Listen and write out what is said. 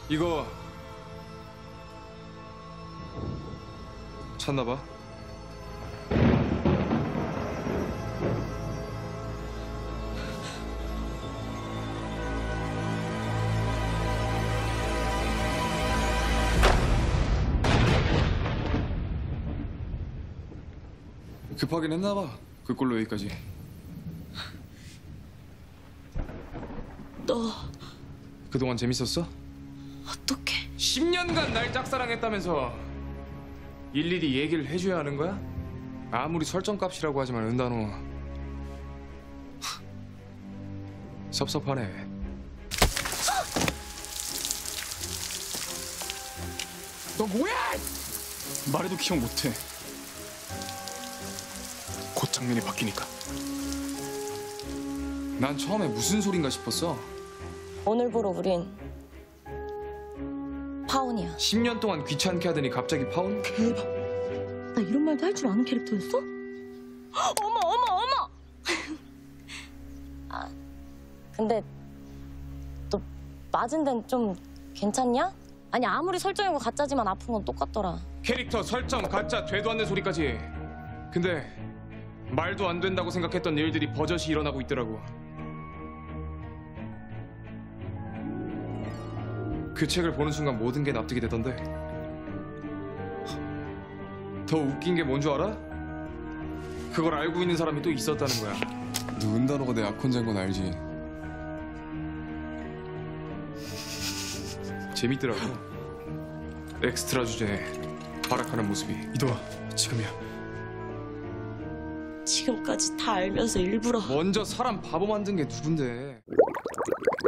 이거 찾나 봐. 급하긴 했나 봐. 그 꼴로 여기까지. 너 그동안 재밌었어? 어떡해? 10년간 날 짝사랑했다면서 일일이 얘기를 해줘야 하는 거야? 아무리 설정값이라고 하지만 은단호 섭섭하네. 너 뭐야? 말해도 기억 못해. 곧 장면이 바뀌니까. 난 처음에 무슨 소린가 싶었어. 오늘부로 우린 파혼이야. 10년 동안 귀찮게 하더니 갑자기 파혼? 대박. 나 이런 말도 할 줄 아는 캐릭터였어? 어머. 아, 근데 너 맞은 데는 좀 괜찮냐? 아니 아무리 설정이고 가짜지만 아픈 건 똑같더라. 캐릭터 설정 가짜 되도 않는 소리까지. 근데 말도 안 된다고 생각했던 일들이 버젓이 일어나고 있더라고. 그 책을 보는 순간 모든 게 납득이 되던데. 더 웃긴 게 뭔 줄 알아? 그걸 알고 있는 사람이 또 있었다는 거야. 너 은단호가 내 악혼자인 건 알지? 재밌더라고. 엑스트라 주제에 발악하는 모습이. 이도아, 지금이야. 지금까지 다 알면서 일부러. 먼저 사람 바보 만든 게 누군데?